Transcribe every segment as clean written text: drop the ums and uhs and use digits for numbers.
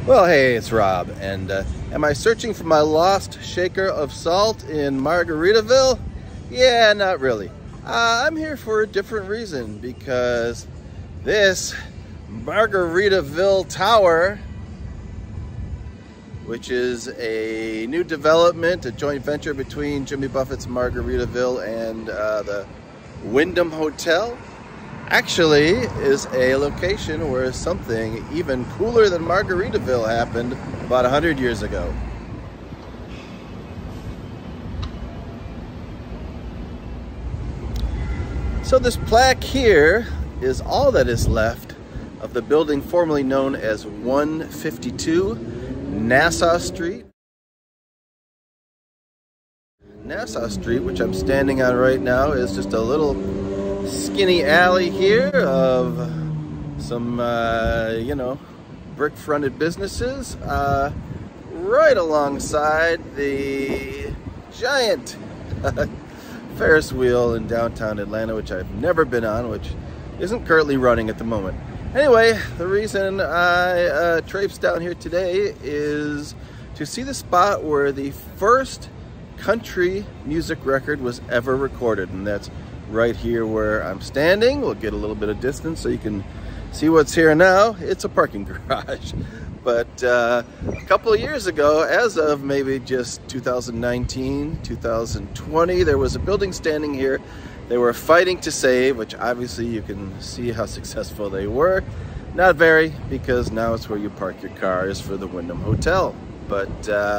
Well, hey, it's Rob, and am I searching for my lost shaker of salt in Margaritaville? Yeah, not really. I'm here for a different reason, because this Margaritaville Tower, which is a new development, a joint venture between Jimmy Buffett's Margaritaville and the Wyndham Hotel, actually is a location where something even cooler than Margaritaville happened about 100 years ago. So this plaque here is all that is left of the building formerly known as 152 Nassau Street. Nassau Street, which I'm standing on right now, is just a little skinny alley here of some, brick-fronted businesses, right alongside the giant Ferris wheel in downtown Atlanta, which I've never been on, which isn't currently running at the moment. Anyway, the reason I traipsed down here today is to see the spot where the first country music record was ever recorded, and that's right here where I'm standing. We'll get a little bit of distance so you can see what's here now. It's a parking garage. But a couple of years ago, as of maybe just 2019, 2020, there was a building standing here they were fighting to save, which obviously you can see how successful they were. Not very, because now it's where you park your cars for the Wyndham Hotel. But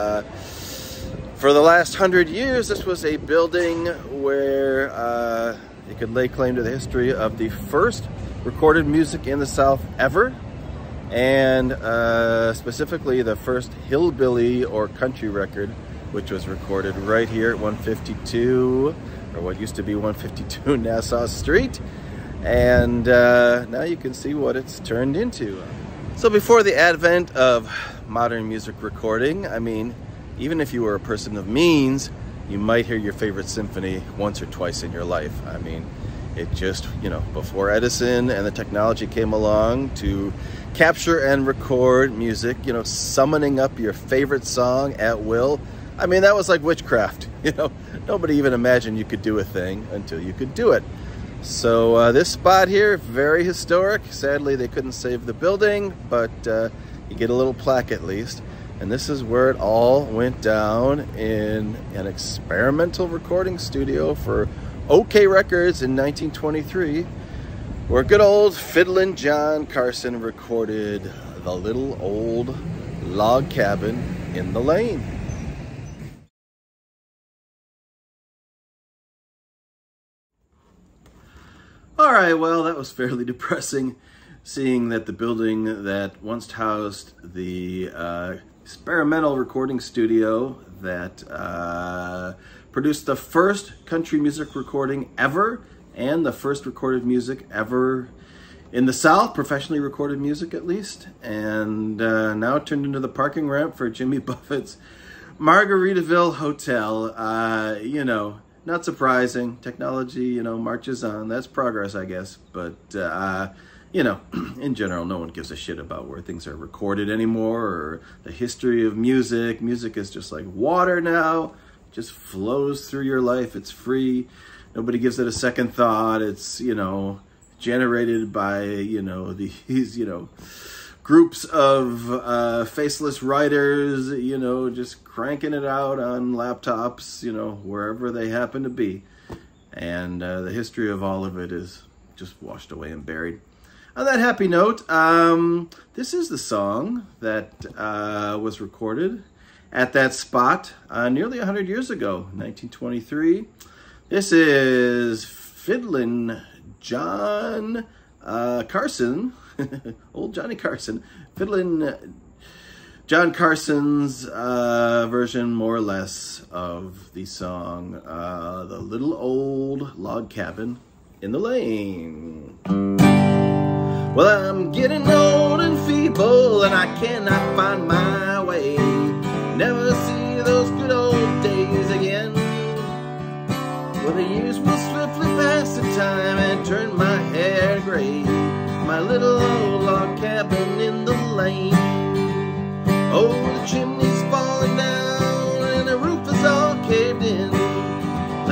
for the last 100 years, this was a building where you could lay claim to the history of the first recorded music in the South ever, and specifically the first hillbilly or country record, which was recorded right here at 152, or what used to be 152 Nassau Street. And now you can see what it's turned into. So before the advent of modern music recording, I mean, even if you were a person of means, you might hear your favorite symphony once or twice in your life. I mean, it just, before Edison and the technology came along to capture and record music, summoning up your favorite song at will, I mean, that was like witchcraft. Nobody even imagined you could do a thing until you could do it. So this spot here, very historic. Sadly, they couldn't save the building, but you get a little plaque at least. And this is where it all went down in an experimental recording studio for Okeh Records in 1923, where good old Fiddlin John Carson recorded The Little Old Log Cabin in the Lane. All right, well, that was fairly depressing, seeing that the building that once housed the experimental recording studio that produced the first country music recording ever, and the first recorded music ever in the South, professionally recorded music at least, and now turned into the parking ramp for Jimmy Buffett's Margaritaville Hotel. Not surprising. Technology, marches on. That's progress, I guess. But, in general, no one gives a shit about where things are recorded anymore, or the history of music. Music is just like water now. It just flows through your life. It's free. Nobody gives it a second thought. It's, generated by, these, groups of faceless writers, just cranking it out on laptops, wherever they happen to be. And the history of all of it is just washed away and buried. On that happy note, this is the song that was recorded at that spot nearly 100 years ago, 1923. This is Fiddlin John Carson, old Johnny Carson, Fiddlin John Carson's version, more or less, of the song The Little Old Log Cabin in the Lane. Well, I'm getting old and feeble, and I cannot find my way. Never see those good old days again. Well, the years will swiftly pass in time and turn my hair gray. My little old log cabin in the lane.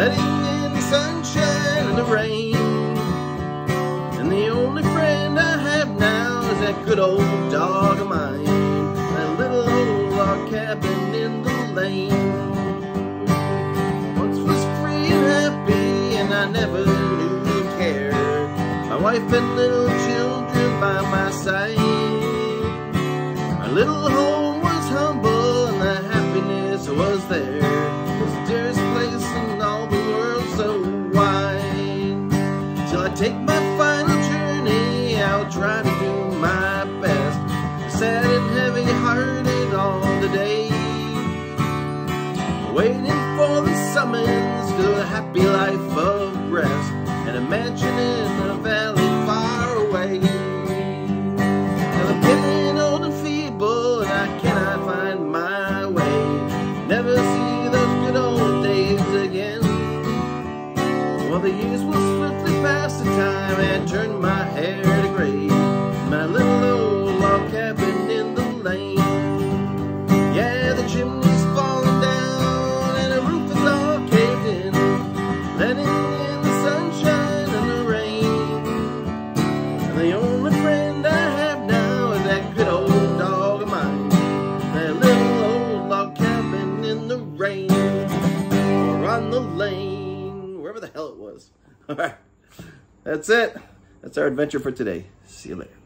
letting in the sunshine and the rain. And the only friend I have now is that good old dog of mine, that little old log cabin in the lane. Once was free and happy, and I never knew care. My wife and little children by my side. My little home was humble, and the happiness was there. It was the dearest place in all the world so wide. Till I take my final journey, I'll try to do my best. Sad and heavy-hearted all the day, waiting for the summons to a happy life of rest, and a mansion in a valley far away. And I'm getting old and feeble, and I cannot find my way. Never see those good old days again. Well, the years will swiftly pass the time and turn my hair to gray. My little old log cabin in the lane. Yeah, the chimney's falling down and the roof is all caved in, letting in the sunshine and the rain. And the only friend I have now is that good old dog of mine, that little old log cabin in the rain, or on the lane, wherever the hell it was. All right, that's it. That's our adventure for today. See you later.